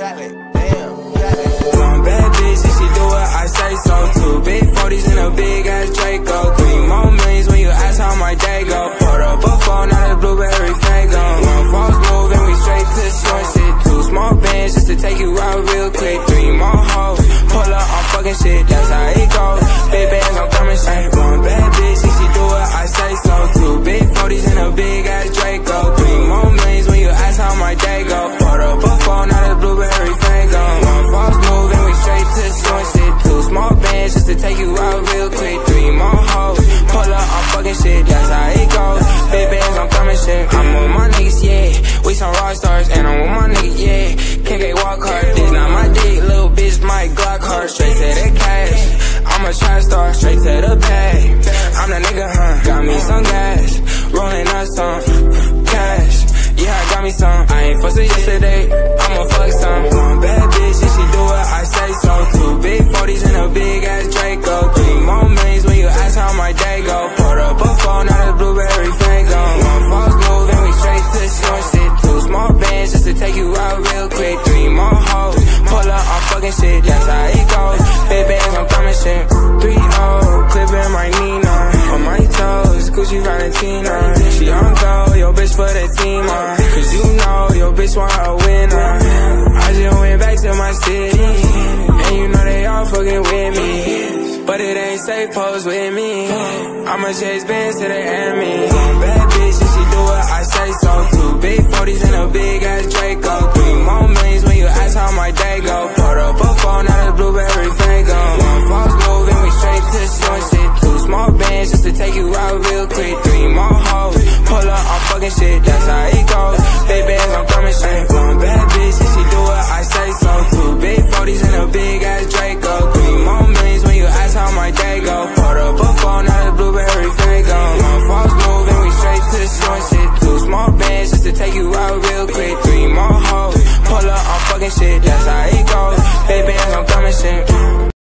One bad bitch and she do what I say so. 2 big 40s and a big ass Draco. 3 more millions when you ask how my day go. Put up a phone, not a blueberry Faygo. One false move and we straight to short shit. 2 small bands just to take you out real quick. 3 more hoes, pull up on fucking shit, that's how it goes. Big bands, I'm coming straight. One bad bitch and she do what I say so. 2 big 40s and a big ass Draco. 3 more millions when you ask how my day go. Put up a phone, not a blueberry Faygo. One false move and we straight to short shit. 2 small bands just to take you out real quick. 3 more hoes, pull up on fucking shit, that's how it goes. Big bands, I'm coming shit. I'm with my niggas, yeah. We some rock stars and I'm with my niggas, yeah. Can't walk hard, this not my dick, little bitch, my Glock hard. Straight to the cash, I'm a trap star, straight to the bag. I'm the nigga, huh? Got me some gas, rolling up some cash. Yeah, I got me some. I ain't fussing yesterday, I'ma fuck some. One bad bitch and she do what I say so. 2 big 40s and a big ass Draco. 3 more millions when you ask how my day go. Put up a phone, not a blueberry Faygo. One false move and we straight to short shit. 2 small bands just to take you out real quick. 3 more hoes, pull up on fucking shit, that's how it goes. Big bands, I'm coming shit. 3-0, clipping my Nina. On my toes, Gucci Valentina. She on go, yo bitch for the team, cause you know your bitch want a winner. I just went back to my city, and you know they all fucking with me. But it ain't safe, pose with me. I'ma chase bands to the enemy. One bad bitch and she do what I say so.